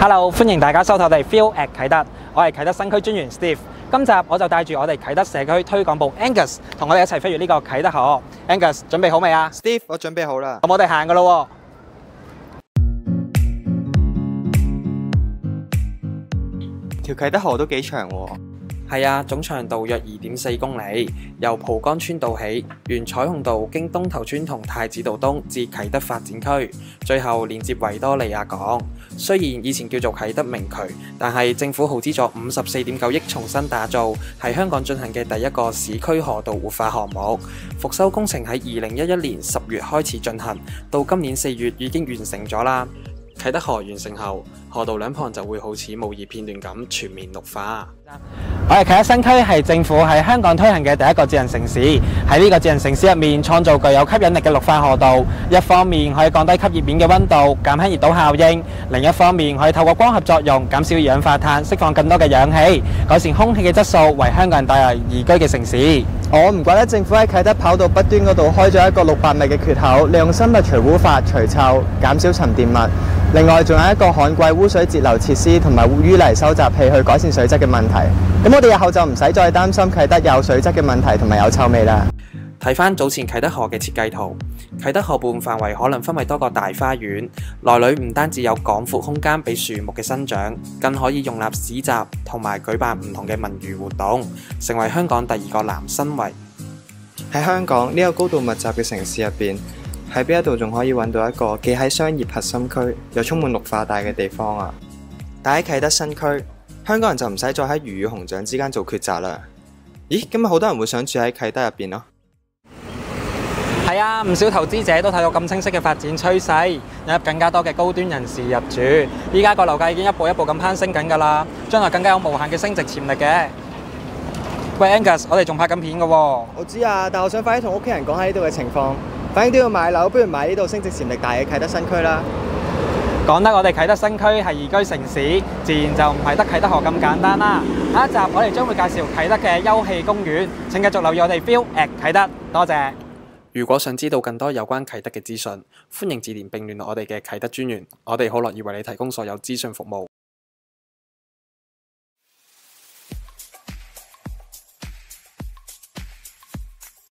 Hello， 歡迎大家收睇我哋 Feel at 啟德，我係啟德新區專員 Steve。今集我就帶住我哋啟德社區推廣部 Angus 同我哋一齊飛越呢個啟德河。Angus 準備好未啊 ？Steve， 我準備好啦。 咁我哋行噶咯。 條啟德河都幾長喎。 係啊，總長度約2.4公里，由蒲崗村道起，沿彩虹道經東頭村同太子道東至啟德發展區，最後連接維多利亞港。雖然以前叫做啟德明渠，但係政府耗資咗54.9億重新打造，係香港進行嘅第一個市區河道活化項目。復修工程喺2011年10月開始進行，到今年4月已經完成咗啦。啟德河完成後，河道兩旁就會好似模擬片段咁全面綠化。我哋啟德新區係政府喺香港推行嘅第一個智能城市。喺呢個智能城市入面，創造具有吸引力嘅綠化河道，一方面可以降低吸熱面嘅溫度，減輕熱島效應；另一方面可以透過光合作用減少二氧化碳，釋放更多嘅氧氣，改善空氣嘅質素，為香港人帶來宜居嘅城市。 我唔怪得政府喺啟德跑道北端嗰度開咗一個600米嘅缺口，利用生物除污法除臭，減少沉澱物。另外仲有一個旱季污水截流設施同埋淤泥收集器去改善水質嘅問題。咁我哋日後就唔使再擔心啟德有水質嘅問題同埋有臭味啦。 睇返早前啟德河嘅設計圖，啟德河畔範圍可能分為多個大花園，內裏唔單止有廣闊空間俾樹木嘅生長，更可以容納市集同埋舉辦唔同嘅文娛活動，成為香港第2個南生圍。 喺香港呢個高度密集嘅城市入邊，喺邊一度仲可以揾到一個既喺商業核心區又充滿綠化帶嘅地方啊？但喺啟德新區，香港人就唔使再喺魚與熊掌之間做抉擇啦。咦，今日好多人會想住喺啟德入邊咯。 係啊，唔少投資者都睇到咁清晰嘅發展趨勢，引入更加多嘅高端人士入住。依家個樓價已經一步一步咁攀升緊㗎啦，將來更加有無限嘅升值潛力嘅。喂 Angus， 我哋仲拍緊片㗎喎。 我知啊，但我想快啲同屋企人講喺呢度嘅情況，反正都要買樓，不如買呢度升值潛力大嘅啟德新區啦。 講得我哋啟德新區係宜居城市，自然就唔係得啟德河咁簡單啦。下一集我哋將會介紹啟德嘅休憩公園，請繼續留意我哋 Feel at 啟德，多謝。如果想知道更多有關啟德嘅資訊，歡迎致電並聯絡我哋嘅啟德專員，我哋好樂意為你提供所有資訊服務。